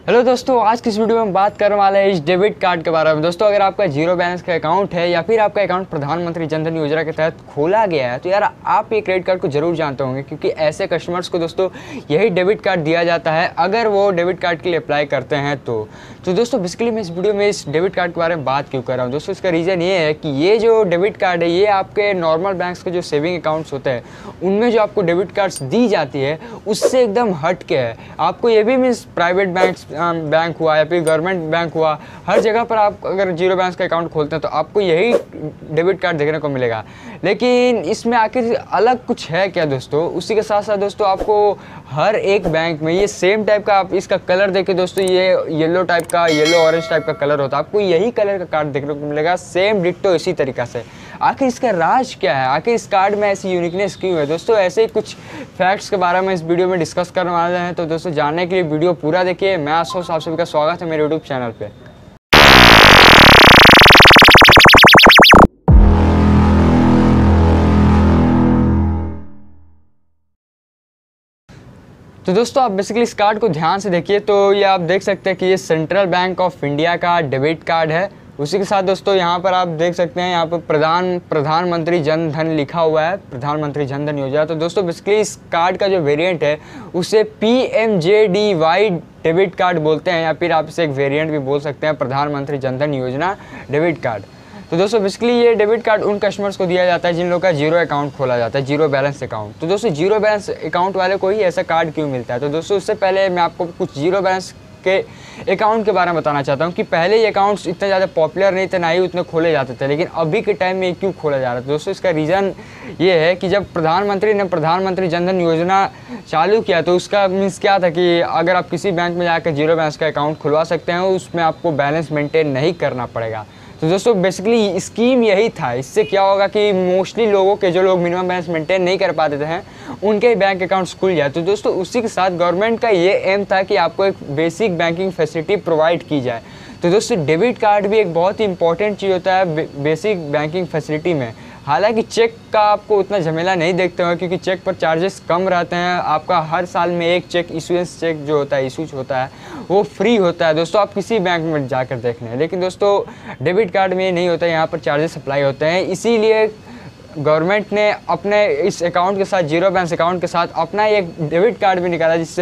Hello दोस्तों, आज की इस वीडियो में हम बात करने वाले हैं इस डेबिट कार्ड के बारे में। दोस्तों, अगर आपका जीरो बैलेंस का अकाउंट है या फिर आपका अकाउंट प्रधानमंत्री जन धन योजना के तहत खोला गया है तो यार आप ये क्रेडिट कार्ड को जरूर जानते होंगे, क्योंकि ऐसे कस्टमर्स को दोस्तों यही डेबिट कार्ड दिया जाता है अगर वो डेबिट कार्ड के लिए अप्लाई करते हैं तो दोस्तों बेसिकली मैं इस वीडियो में इस डेबिट कार्ड के बारे में बात क्यों कर रहा हूँ दोस्तों, इसका रीज़न ये है कि ये जो डेबिट कार्ड है ये आपके नॉर्मल बैंक्स के जो सेविंग अकाउंट्स होते हैं उनमें जो आपको डेबिट कार्ड्स दी जाती है उससे एकदम हट के है। आपको ये भी मीन्स प्राइवेट बैंक हुआ या फिर गवर्नमेंट बैंक हुआ, हर जगह पर आप अगर जीरो बैलेंस का अकाउंट खोलते हैं तो आपको यही डेबिट कार्ड देखने को मिलेगा। लेकिन इसमें आखिर अलग कुछ है क्या दोस्तों? उसी के साथ साथ दोस्तों आपको हर एक बैंक में ये सेम टाइप का, आप इसका कलर देखिए दोस्तों, ये येलो टाइप का, येलो ऑरेंज टाइप का कलर होता है, आपको यही कलर का कार्ड देखने को मिलेगा, सेम डिट्टो इसी तरीका से। आखिर इसका राज क्या है? आखिर इस कार्ड में ऐसी यूनिकनेस क्यों है दोस्तों? ऐसे ही कुछ फैक्ट्स के बारे में इस वीडियो में डिस्कस करने वाले हैं, तो दोस्तों जानने के लिए वीडियो पूरा देखिए। मैं आशुतोष, आप सभी का स्वागत है मेरे यूट्यूब चैनल पे। तो दोस्तों आप बेसिकली इस कार्ड को ध्यान से देखिए तो ये आप देख सकते हैं कि ये सेंट्रल बैंक ऑफ इंडिया का डेबिट कार्ड है। उसी के साथ दोस्तों यहाँ पर आप देख सकते हैं यहाँ पर प्रधानमंत्री जन धन लिखा हुआ है, प्रधानमंत्री जन धन योजना। तो दोस्तों बेसिकली इस कार्ड का जो वेरिएंट है उसे PMJDY डेबिट कार्ड बोलते हैं, या फिर आप इसे एक वेरिएंट भी बोल सकते हैं, प्रधानमंत्री जन धन योजना डेबिट कार्ड। तो दोस्तों बेसिकली ये डेबिट कार्ड उन कस्टमर्स को दिया जाता है जिन लोगों का जीरो अकाउंट खोला जाता है, जीरो बैलेंस अकाउंट। तो दोस्तों जीरो बैलेंस अकाउंट वाले को ही ऐसा कार्ड क्यों मिलता है? तो दोस्तों उससे पहले मैं आपको कुछ जीरो बैलेंस के अकाउंट के बारे में बताना चाहता हूँ कि पहले ये अकाउंट्स इतने ज़्यादा पॉपुलर नहीं थे, ना ही उतने खोले जाते थे, लेकिन अभी के टाइम में क्यों खोला जा रहा है? दोस्तों इसका रीज़न ये है कि जब प्रधानमंत्री ने प्रधानमंत्री जन धन योजना चालू किया तो उसका मीन्स क्या था कि अगर आप किसी बैंक में जाकर जीरो बैलेंस का अकाउंट खुलवा सकते हैं, उसमें आपको बैलेंस मेंटेन नहीं करना पड़ेगा। तो दोस्तों बेसिकली स्कीम यही था। इससे क्या होगा कि मोस्टली लोगों के, जो लोग मिनिमम बैलेंस मेंटेन नहीं कर पाते थे उनके बैंक अकाउंट्स खुल जाए। तो दोस्तों उसी के साथ गवर्नमेंट का ये एम था कि आपको एक बेसिक बैंकिंग फैसिलिटी प्रोवाइड की जाए। तो दोस्तों डेबिट कार्ड भी एक बहुत ही इंपॉर्टेंट चीज़ होता है बेसिक बैंकिंग फैसिलिटी में। हालांकि चेक का आपको उतना झमेला नहीं देखते हो, क्योंकि चेक पर चार्जेस कम रहते हैं। आपका हर साल में एक चेक इशुएंस चेक जो होता है, इशूज होता है, वो फ्री होता है दोस्तों, आप किसी बैंक में जाकर देख लें। लेकिन दोस्तों डेबिट कार्ड में नहीं होता, यहाँ पर चार्जेस अप्लाई होते हैं। इसीलिए गवर्नमेंट ने अपने इस अकाउंट के साथ, जीरो बैलेंस अकाउंट के साथ, अपना एक डेबिट कार्ड भी निकाला जिससे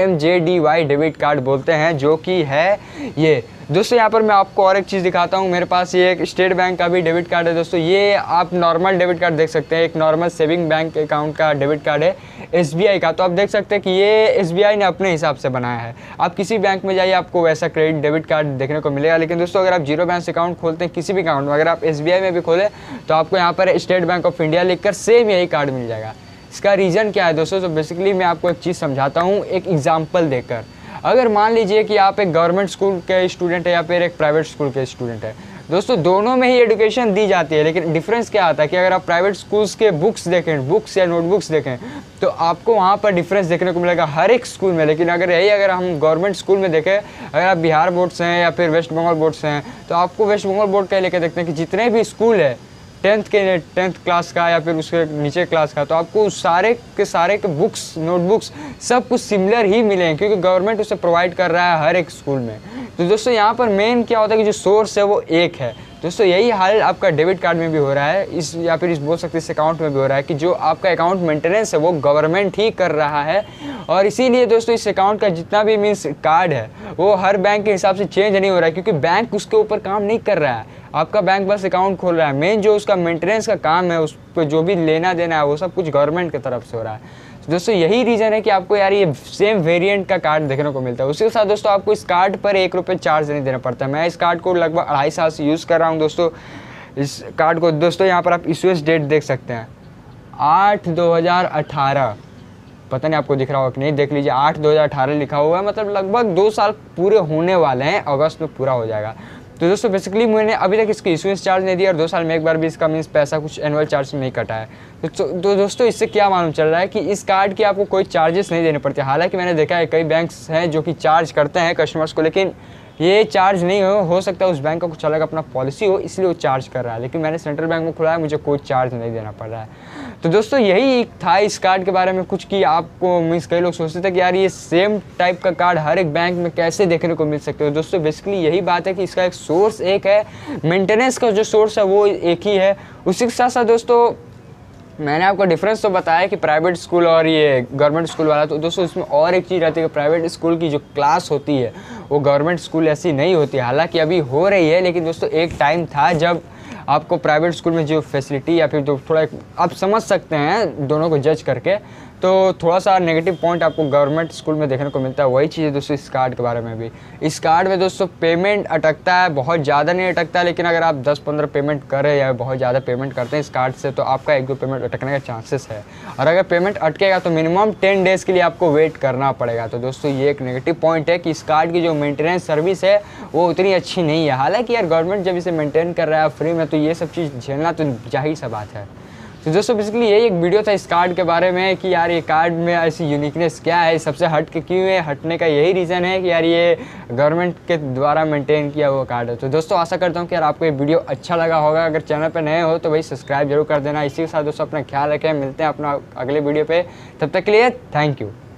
PMJDY डेबिट कार्ड बोलते हैं, जो कि है ये। दोस्तों यहाँ पर मैं आपको और एक चीज़ दिखाता हूँ। मेरे पास ये एक स्टेट बैंक का भी डेबिट कार्ड है दोस्तों। ये आप नॉर्मल डेबिट कार्ड देख सकते हैं, एक नॉर्मल सेविंग बैंक अकाउंट का डेबिट कार्ड है SBI का। तो आप देख सकते हैं कि ये SBI ने अपने हिसाब से बनाया है। आप किसी बैंक में जाइए आपको वैसा क्रेडिट डेबिट कार्ड देखने को मिलेगा। लेकिन दोस्तों अगर आप जीरो बैलेंस अकाउंट खोलते हैं किसी भी अकाउंट में, अगर आप SBI में भी खोलें तो आपको यहाँ पर स्टेट बैंक ऑफ इंडिया लिखकर सेम यही कार्ड मिल जाएगा। इसका रीज़न क्या है दोस्तों? तो बेसिकली मैं आपको एक चीज़ समझाता हूँ एक एग्जाम्पल देकर। अगर मान लीजिए कि आप एक गवर्नमेंट स्कूल के स्टूडेंट है या फिर एक प्राइवेट स्कूल के स्टूडेंट है, दोस्तों दोनों में ही एजुकेशन दी जाती है, लेकिन डिफरेंस क्या आता है कि अगर आप प्राइवेट स्कूल्स के बुक्स देखें, बुक्स या नोटबुक्स देखें, तो आपको वहाँ पर डिफरेंस देखने को मिलेगा हर एक स्कूल में। लेकिन अगर हम गवर्नमेंट स्कूल में देखें, अगर आप बिहार बोर्ड से हैं या फिर वेस्ट बंगाल बोर्ड से हैं, तो आपको वेस्ट बंगाल बोर्ड का लेकर देखते हैं कि जितने भी स्कूल है 10th क्लास का या फिर उसके नीचे क्लास का, तो आपको सारे के बुक्स, नोटबुक्स सब कुछ सिमिलर ही मिलेंगे, क्योंकि गवर्नमेंट उसे प्रोवाइड कर रहा है हर एक स्कूल में। तो दोस्तों यहाँ पर मेन क्या होता है कि जो सोर्स है वो एक है। दोस्तों यही हाल आपका डेबिट कार्ड में भी हो रहा है, इस या फिर इस बोल सकते इस अकाउंट में भी हो रहा है कि जो आपका अकाउंट मेंटेनेंस है वो गवर्नमेंट ही कर रहा है। और इसीलिए दोस्तों इस अकाउंट का जितना भी मीन्स कार्ड है वो हर बैंक के हिसाब से चेंज नहीं हो रहा है, क्योंकि बैंक उसके ऊपर काम नहीं कर रहा है। आपका बैंक बस अकाउंट खोल रहा है, मेन जो उसका मेंटेनेंस का काम है, उस पर जो भी लेना देना है वो सब कुछ गवर्नमेंट की तरफ से हो रहा है। तो दोस्तों यही रीज़न है कि आपको यार ये सेम वेरिएंट का कार्ड देखने को मिलता है। उसके साथ दोस्तों आपको इस कार्ड पर 1 रुपये चार्ज नहीं देना पड़ता है। मैं इस कार्ड को लगभग 2.5 साल से यूज़ कर रहा हूँ दोस्तों। इस कार्ड को दोस्तों यहाँ पर आप इशूएंस डेट देख सकते हैं 8/2018, पता नहीं आपको दिख रहा होगा कि नहीं, देख लीजिए 8/2018 लिखा हुआ है, मतलब लगभग 2 साल पूरे होने वाले हैं, अगस्त में पूरा हो जाएगा। तो दोस्तों बेसिकली मैंने अभी तक इसकी इशूएंस चार्ज नहीं दिया और 2 साल में एक बार भी इसका मीन्स पैसा कुछ एनुअल चार्ज नहीं कटा है। तो दोस्तों इससे क्या मालूम चल रहा है कि इस कार्ड की आपको कोई चार्जेस नहीं देने पड़ते। हालांकि मैंने देखा है कई बैंक्स हैं जो कि चार्ज करते हैं कस्टमर्स को, लेकिन ये चार्ज नहीं हो सकता है उस बैंक का कुछ अलग अपना पॉलिसी हो इसलिए वो चार्ज कर रहा है, लेकिन मैंने सेंट्रल बैंक में खुला है, मुझे कोई चार्ज नहीं देना पड़ रहा है। तो दोस्तों यही था इस कार्ड के बारे में कुछ कि आपको मीन्स कई लोग सोचते थे कि यार ये सेम टाइप का कार्ड हर एक बैंक में कैसे देखने को मिल सकते हो। दोस्तों बेसिकली यही बात है कि इसका एक सोर्स एक है, मेंटेनेंस का जो सोर्स है वो एक ही है। उसी के साथ साथ दोस्तों मैंने आपको डिफरेंस तो बताया कि प्राइवेट स्कूल और ये गवर्नमेंट स्कूल वाला, तो दोस्तों इसमें और एक चीज़ रहती है कि प्राइवेट स्कूल की जो क्लास होती है वो गवर्नमेंट स्कूल ऐसी नहीं होती है, हालांकि अभी हो रही है, लेकिन दोस्तों एक टाइम था जब आपको प्राइवेट स्कूल में जो फैसिलिटी या फिर जो थोड़ा आप समझ सकते हैं दोनों को जज करके, तो थोड़ा सा नेगेटिव पॉइंट आपको गवर्नमेंट स्कूल में देखने को मिलता है। वही चीज़ है दोस्तों इस कार्ड के बारे में भी। इस कार्ड में दोस्तों पेमेंट अटकता है, बहुत ज़्यादा नहीं अटकता है, लेकिन अगर आप 10-15 पेमेंट करें या बहुत ज़्यादा पेमेंट करते हैं इस कार्ड से तो आपका 1-2 पेमेंट अटकने का चांसेस है, और अगर पेमेंट अटकेगा तो मिनिमम 10 डेज़ के लिए आपको वेट करना पड़ेगा। तो दोस्तों ये एक नेगेटिव पॉइंट है कि इस कार्ड की जो मेंटेनेंस सर्विस है वो उतनी अच्छी नहीं है। हालाँकि यार गवर्नमेंट जब इसे मेंटेन कर रहा है फ्री में, तो ये सब चीज़ झेलना तो जाहिर सा बात है। तो दोस्तों बेसिकली यही एक वीडियो था इस कार्ड के बारे में कि यार ये कार्ड में ऐसी यूनिकनेस क्या है, सबसे हट के क्यों है। हटने का यही रीज़न है कि यार ये गवर्नमेंट के द्वारा मेंटेन किया हुआ कार्ड है। तो दोस्तों आशा करता हूँ कि यार आपको ये वीडियो अच्छा लगा होगा। अगर चैनल पर नए हो तो भाई सब्सक्राइब जरूर कर देना। इसी के साथ दोस्तों अपना ख्याल रखें, मिलते हैं अपना अगले वीडियो पे, तब तक के लिए थैंक यू।